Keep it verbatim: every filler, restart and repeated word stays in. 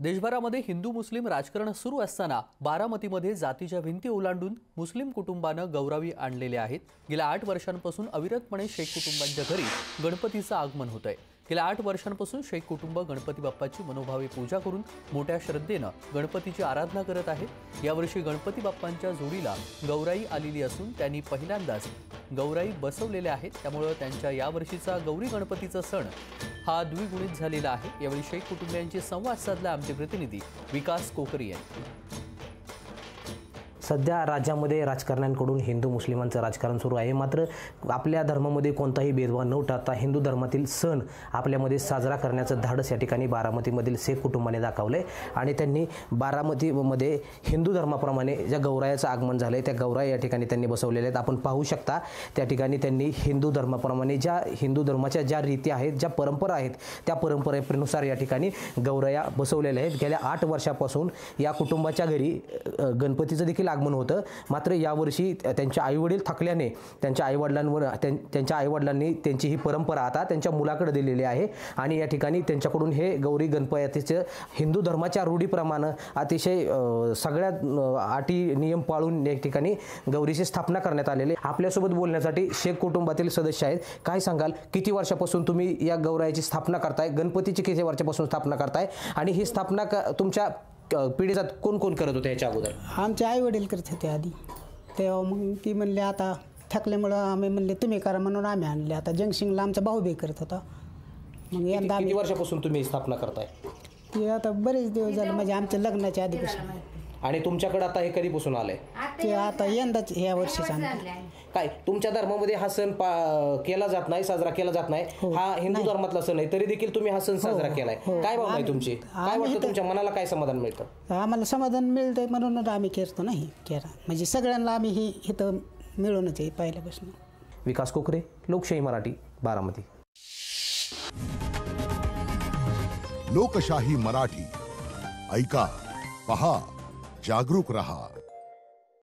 देशभरामध्ये हिंदू मुस्लिम राजकारण सुरू असताना बारामतीमध्ये जातीच्या भिंती ओलांडून मुस्लिम कुटुंबानं गौरावी आणलेले आहेत। गेल्या आठ वर्षांपासून अविरतपणे शेख कुटुंबांच्या घरी गणपतीचं आगमन होत आहे। गेल्या आठ वर्षांपासून शेख कुटुंब गणपती बाप्पाची मनोभावे पूजा करून मोठ्या श्रद्धेनं गणपतीची आराधना करत आहेत। यावर्षी गणपती बाप्पांच्या जोडीला गौराई आलेली असून त्यांनी पहिल्यांदाच गौराई बसवलेल्या आहेत। त्यामुळे त्यांच्या यावर्षीचा गौरी गणपतीचा सण हा द्विगुणित झालेला आहे। यावेळी शेख कुटुंबियांशी संवाद साधला आमचे प्रतिनिधी विकास कोकरे यांनी। सध्या राज्यामध्ये राजकारण्यांकडून हिंदू मुस्लिमांचं राजकारण सुरू आहे, मात्र आपल्या धर्मामध्ये कोणताही भेदभाव न टाळता हिंदू धर्मातील सण आपल्यामध्ये साजरा करण्याचं धाडस या ठिकाणी बारामतीमधील शेख कुटुंबाने दाखवले आणि त्यांनी बारामतीमध्ये हिंदू धर्माप्रमाणे ज्या गौरायाचं आगमन झालंय त्या गौराई या ठिकाणी त्यांनी बसवलेले आहेत। आपण पाहू शकता त्या ठिकाणी त्यांनी हिंदू धर्माप्रमाणे ज्या हिंदू धर्माच्या ज्या रीती आहेत, ज्या परंपरा आहेत, त्या परंपरेनुसार या ठिकाणी गौराया बसवलेल्या आहेत। गेल्या आठ वर्षापासून या कुटुंबाच्या घरी गणपतीचं देखील आगमन होतं, मात्र यावर्षी त्यांच्या आईवडील थकल्याने त्यांच्या आईवडिलांवर त्यांच्या आईवडिलांनी त्यांची ही परंपरा आता त्यांच्या मुलाकडे दिलेली आहे आणि या ठिकाणी त्यांच्याकडून हे गौरी गणपतीचं हिंदू धर्माच्या रूढीप्रमाणे अतिशय सगळ्या अटी नियम पाळून या ठिकाणी गौरीची स्थापना करण्यात आलेली। आपल्यासोबत बोलण्यासाठी शेख कुटुंबातील सदस्य आहेत। काय सांगाल, किती वर्षापासून तुम्ही या गौरायाची स्थापना करताय, गणपतीची किती वर्षापासून स्थापना करताय आणि ही स्थापना तुमच्या पिढीजात कोण कोण करत होते? याच्या अगोदर आमचे आई वडील करत होते आधी, तेव्हा मग ती म्हणले आता थकल्यामुळं आम्ही म्हणले तुम्ही करा म्हणून आम्ही आणले। आता जंगसिंगला आमचा भाऊ बी करत होता। मग यंदा किती वर्षापासून तुम्ही स्थापना करताय? ते आता बरेच दिवस झाले, म्हणजे आमच्या लग्नाच्या आधीपासून। आणि तुमच्याकडे आता हे कधीपासून आलंय? ते आता यंदाच ह्या वर्षीच आणलं। काय तुमच्या धर्मामध्ये हा सण केला जात नाही, साजरा केला जात नाही, हा हिंदू धर्मातला सण आहे, तरी देखील तुम्ही हा सण साजरा केलाय, काय भावना आहे तुमची? काय वाटतं, तुमच्या मनाला काय समाधान मिळतं? आम्हाला समाधान मिळतंय म्हणूनच आम्ही करतो नाही केला, म्हणजे सगळ्यांना आम्ही ही इथं मिळूनच आहे पहिल्यापासून। विकास कोकरे, लोकशाही मराठी, बारामती। लोकशाही मराठी ऐका, पहा, जागरूक रहा।